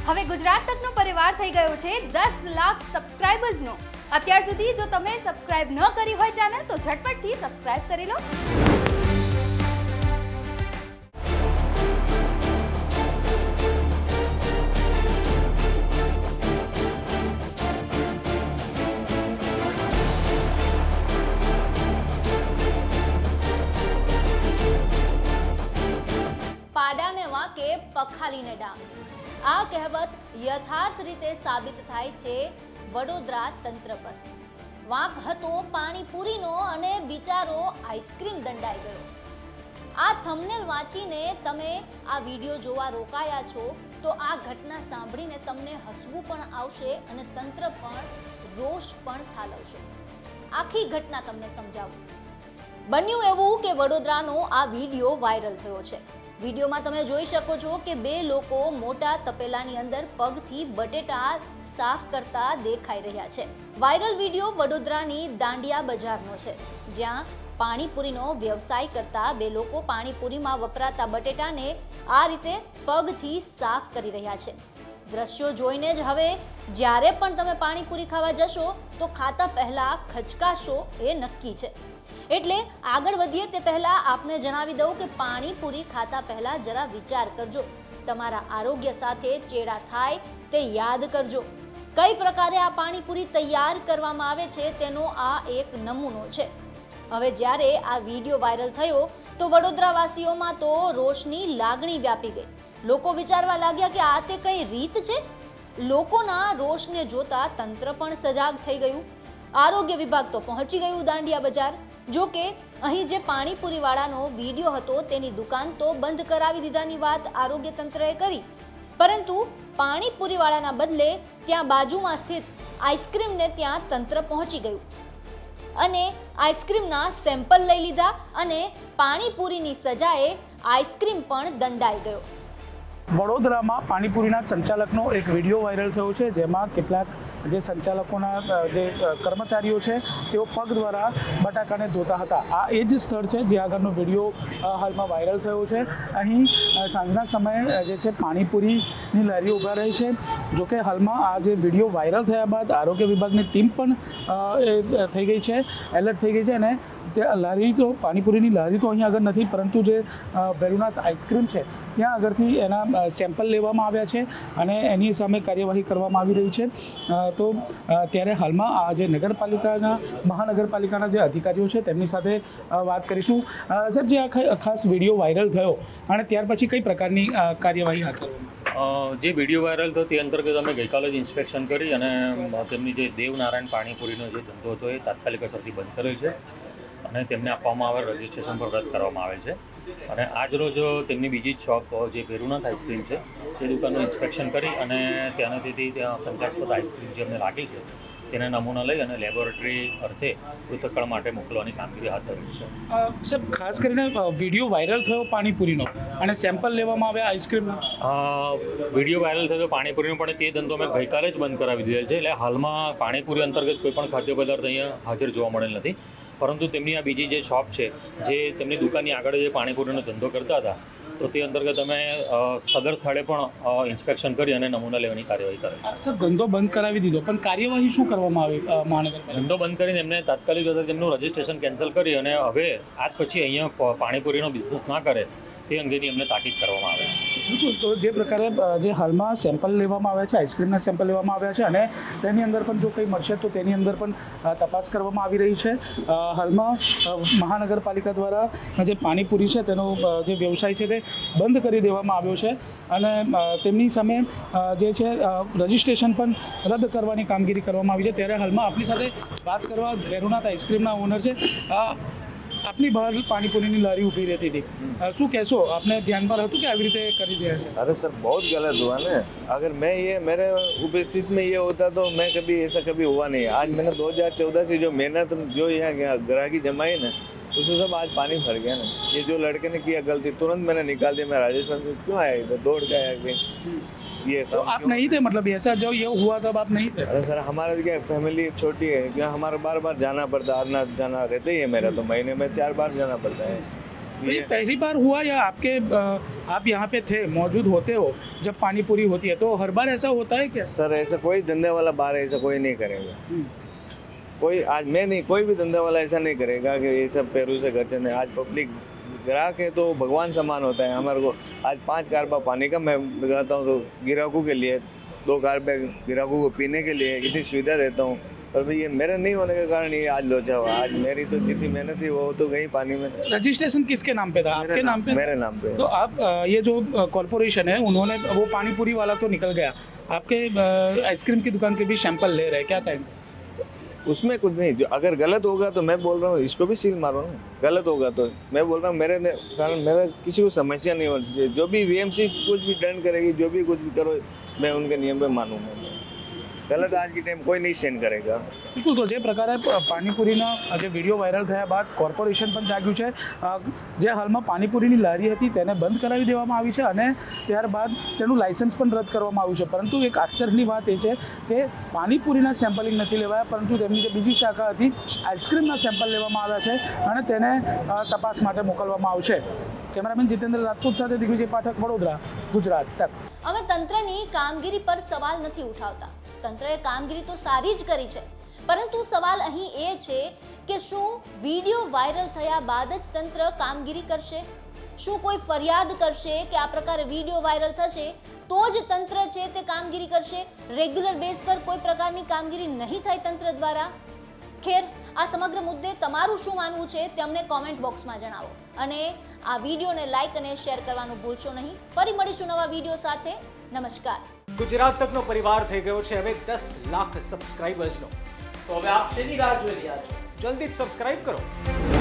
હવે ગુજરાત તકનો પરિવાર થઈ ગયો છે 10 લાખ સબસ્ક્રાઇબર્સનો। અત્યાર સુધી જો તમે સબસ્ક્રાઇબ ન કરી હોય ચેનલ તો ઝટપટથી સબસ્ક્રાઇબ કરી લો। પાડાને વાંકે પખાલીને ડાંગ, આ કહેવત યથાર્થ રીતે સાબિત થાય છે વડોદરા તંત્ર પર। વાંક હતો પાણીપુરીનો અને બિચારો આઈસ્ક્રીમ દંડાઈ ગયો। આ થંબનેલ વાંચીને તમે આ વિડીયો જોવા રોકાયા છો તો આ ઘટના સાંભળીને તમને હસવું પણ આવશે અને તંત્ર પણ રોષ પણ ઠાલવશે। આખી ઘટના તમને સમજાવું। બન્યું એવું કે વડોદરાનો આ વિડીયો વાયરલ થયો છે। વિડીયોમાં તમે જોઈ શકો છો કે બે લોકો મોટા તપેલાની અંદર પગથી બટેટા સાફ કરતા દેખાઈ રહ્યા છે। વાયરલ વિડીયો વડોદરાની દાંડિયા બજારનો છે, જ્યાં પાણીપુરીનો વ્યવસાય કરતા બે લોકો પાણીપુરીમાં વપરાતા બટેટાને આ રીતે પગથી સાફ કરી રહ્યા છે। દ્રશ્યો જોઈને જ હવે જ્યારે પણ તમે પાણીપુરી ખાવા જશો તો ખાતા પહેલા ખચકાશો એ નક્કી છે। એટલે આગળ વધીએ તે પહેલા આપને જણાવી દઉં કે પાણીપુરી ખાતા પહેલા જરા વિચાર કરજો, તમારા આરોગ્ય સાથે ચેડા થાય તે યાદ કરજો। કઈ પ્રકારે આ પાણીપુરી તૈયાર કરવામાં આવે છે તેનો આ એક નમૂનો છે। હવે જ્યારે આ વિડીયો વાયરલ થયો તો વડોદરાવાસીઓમાં તો રોષની લાગણી વ્યાપી ગઈ। લોકો વિચારવા લાગ્યા કે આ તે કઈ રીત છે। લોકોના રોષને જોતા તંત્ર પણ સજાગ થઈ ગયું। આરોગ્ય વિભાગ તો પહોંચી ગયું દાંડિયા બજાર। જો કે અહીં જે પાણીપુરીવાળાનો વિડીયો હતો તેની દુકાન તો બંધ કરાવી દીધાની વાત આરોગ્ય તંત્રએ કરી, પરંતુ પાણીપુરીવાળાના બદલે ત્યાં બાજુમાં સ્થિત આઈસ્ક્રીમને ત્યાં તંત્ર પહોંચી ગયું અને આઈસ્ક્રીમના સેમ્પલ લઈ લીધા અને પાણીપુરીની સજાએ આઈસ્ક્રીમ પણ દંડાઈ ગયો। વડોદરામાં પાણીપુરીના સંચાલકનો એક વિડીયો વાયરલ થયો છે, જેમાં કેટલાક જે સંચાલકોના જે કર્મચારીઓ છે તેઓ પગ દ્વારા બટાકાને ધોતા હતા। આ એ જ સ્થળ છે જે આગળનો વિડીયો હાલમાં વાયરલ થયો છે। અહીં સાંજના સમયે જે છે પાણીપુરીની લારીઓ ઊભા રહી છે। જોકે હાલમાં આ જે વિડીયો વાયરલ થયા બાદ આરોગ્ય વિભાગની ટીમ પણ થઈ ગઈ છે, એલર્ટ થઈ ગઈ છે અને ત્યાં લારી તો પાણીપુરીની લારી તો અહીં આગળ નથી, પરંતુ જે ભેરુનાથ આઈસ્ક્રીમ છે ત્યાં આગળથી એના સેમ્પલ લેવામાં આવ્યા છે અને એની સામે કાર્યવાહી કરવામાં આવી રહી છે। તો ત્યારે હાલમાં આ જે નગરપાલિકાના મહાનગરપાલિકાના જે અધિકારીઓ છે તેમની સાથે વાત કરીશું। સર, જે આ ખાસ વિડીયો વાયરલ થયો અને ત્યાર પછી કઈ પ્રકારની કાર્યવાહી હાથ ધરવામાં? જે વિડીયો વાયરલ થયો તે અંતર્ગત અમે ગઈકાલે જ ઇન્સ્પેક્શન કરી અને તેમની જે દેવનારાયણ પાણીપુરીનો જે ધંધો હતો એ તાત્કાલિક અસરથી બંધ કરેલ છે અને તેમને આપવામાં આવેલ રજિસ્ટ્રેશન પર રદ કરવામાં આવેલ છે। અને આજ રોજ તેમની બીજી જ શોપ જે ભેરુનાથ આઈસ્ક્રીમ છે તે દુકાનનું ઇન્સ્પેક્શન કરી અને ત્યાંથી ત્યાં શંકાસ્પદ આઈસ્ક્રીમ જે અમને લાગી છે તેને નમૂના લઈ અને લેબોરેટરી અર્થે પૃથ્થકરણ માટે મોકલવાની કામગીરી હાથ ધરી છે। સાહેબ, ખાસ કરીને વિડીયો વાયરલ થયો પાણીપુરીનો અને સેમ્પલ લેવામાં આવ્યા આઈસ્ક્રીમનો। વિડીયો વાયરલ થયો પાણીપુરીનો પણ તે ધંધો અમે ગઈકાલે જ બંધ કરાવી દીધેલ છે। એટલે હાલમાં પાણીપુરી અંતર્ગત કોઈ પણ ખાદ્ય પદાર્થ અહીંયા હાજર જોવા મળેલ નથી, પરંતુ તેમની આ બીજી જે શોપ છે જે તેમની દુકાનની આગળ જે પાણીપુરીનો ધંધો કરતા હતા તો તે અંતર્ગત અમે સદર સ્થળે પણ ઇન્સ્પેક્શન કરી અને નમૂના લેવાની કાર્યવાહી કરી। સર, ધંધો બંધ કરાવી દીધો, પણ કાર્યવાહી શું કરવામાં આવી મહાનગરપાલિકા? ધંધો બંધ કરીને એમને તાત્કાલિક અસર તેમનું રજિસ્ટ્રેશન કેન્સલ કરી અને હવે આજ પછી અહીંયા પાણીપુરીનો બિઝનેસ ના કરે તે અંગેની અમને તાકીદ કરવામાં આવે છે। બિલકુલ, તો જે પ્રકારે જે હાલમાં સેમ્પલ લેવામાં આવ્યા છે, આઈસ્ક્રીમના સેમ્પલ લેવામાં આવ્યા છે અને તેની અંદર પણ જો કંઈ મળશે તો તેની અંદર પણ તપાસ કરવામાં આવી રહી છે। હાલમાં મહાનગરપાલિકા દ્વારા જે પાણીપુરી છે તેનો જે વ્યવસાય છે તે બંધ કરી દેવામાં આવ્યો છે અને તેમની સામે જે છે રજિસ્ટ્રેશન પણ રદ કરવાની કામગીરી કરવામાં આવી છે। ત્યારે હાલમાં આપણી સાથે વાત કરવા ભેરુનાથ આઈસ્ક્રીમના ઓનર છે। अपनी बहार पानीपुरी की लारी उभी रहती थी, शू कहशो, आपने ध्यान पर હતું કે આવી રીતે કરી दिया है? अरे सर, बहुत गलत हुआ ना। अगर मैं ये मेरे उपस्थित में ये होता तो मैं कभी ऐसा कभी हुआ नहीं। आज मैंने 2014 से जो मेहनत जो यहाँ ग्राहकी जमाई ना उसमें सब आज पानी भर गया ना। ये जो लड़के ने किया गलती तुरंत मैंने निकाल दिया। मैं राजस्थान से क्यों आया इधर, दौड़ के आया कि ये तो आप नहीं थे, मतलब ऐसा जो ये हुआ तब आप नहीं थे? अरे सर, हमारा क्या फैमिली छोटी है, क्या हमारा बार बार जाना पड़ता है, आना जाना रहते ही है मेरा, तो महीने में 4 बार जाना पड़ता है। ये पहली बार हुआ या आप यहाँ पे थे, मौजूद होते हो जब पानी पूरी होती है, तो हर बार ऐसा होता है क्या? सर ऐसा कोई धंधे वाला बार ऐसा कोई नहीं करेगा, कोई आज मैं नहीं, कोई भी धंधे वाला ऐसा नहीं करेगा कि ये सब पैरों से घर चलने। आज पब्लिक ग्राहक है तो भगवान समान होता है। हमारे को आज 5 कारबा पानी का मैं लगाता हूँ तो ग्राहकों के लिए, 2 कारबे ग्राहकों को पीने के लिए इतनी सुविधा देता हूँ। पर भाई ये मेरे नहीं होने के कारण ये आज लोचा हुआ। आज मेरी तो जितनी मेहनत थी वो तो गई पानी में। रजिस्ट्रेशन किसके नाम पे था? आपके नाम पे? मेरे नाम पे। तो आप ये जो कॉर्पोरेशन है उन्होंने वो पानी पूरी वाला तो निकल गया, आपके आइसक्रीम की दुकान के भी सैंपल ले रहे हैं, क्या कहेंगे? उसमें कुछ नहीं, जो अगर गलत होगा तो मैं बोल रहा हूँ इसको भी सील मारो ना। गलत होगा तो मैं बोल रहा हूँ मेरे कारण मेरा किसी को समस्या नहीं होनी चाहिए। जो भी वीएमसी कुछ भी दंड करेगी, जो भी कुछ भी करो, मैं उनके नियम पे मानूंगा। गलत आज की टाइम કોઈ નહીં સેન કરેગા। બિલકુલ, તો જે પ્રકારે પાણીપુરીના જે વિડીયો વાયરલ થયા બાદ કોર્પોરેશન પણ જાગ્યું છે। જે હાલમાં પાણીપુરીની લારી હતી તેને બંધ કરાવી દેવામાં આવી છે અને ત્યારબાદ તેનું લાયસન્સ પણ રદ કરવામાં આવ્યું છે। પરંતુ એક આશ્ચર્યની વાત એ છે કે પાણીપુરીના સેમ્પલિંગ નથી લેવાયા, પરંતુ તેમની જે બીજી શાખા હતી આઈસ્ક્રીમના સેમ્પલ લેવામાં આવ્યા છે અને તેને તપાસ માટે મોકલવામાં આવશે। કેમેરામેન જીતેન્દ્ર રાજપૂત સાથે દિગ્વિજય પાઠક, વડોદરા, ગુજરાત તક। અમે તંત્રની કામગીરી પર સવાલ નથી ઉઠાવતા, તંત્રએ કામગીરી તો સારી જ કરી છે, પરંતુ સવાલ અહીં એ છે કે શું વિડીયો વાયરલ થયા બાદ જ તંત્ર કામગીરી કરશે? શું કોઈ ફરિયાદ કરશે કે આ પ્રકારે વિડીયો વાયરલ થશે તો જ તંત્ર છે તે કામગીરી કરશે? રેગ્યુલર બેઝ પર કોઈ પ્રકારની કામગીરી નહીં થાય તંત્ર દ્વારા? ખેર, આ સમગ્ર મુદ્દે તમારું શું માનવું છે તે અમને કોમેન્ટ બોક્સમાં જણાવો અને આ વિડીયોને લાઈક અને શેર કરવાનું ભૂલશો નહીં। ફરી મળીશું નવા વિડીયો સાથે। નમસ્કાર। ગુજરાત તકનો પરિવાર થઈ ગયો છે હવે 10 લાખ સબસ્ક્રાઇબર્સનો, તો હવે આપ શેની રાહ જોઈ રહ્યા છો? જલ્દી જ સબસ્ક્રાઇબ કરો।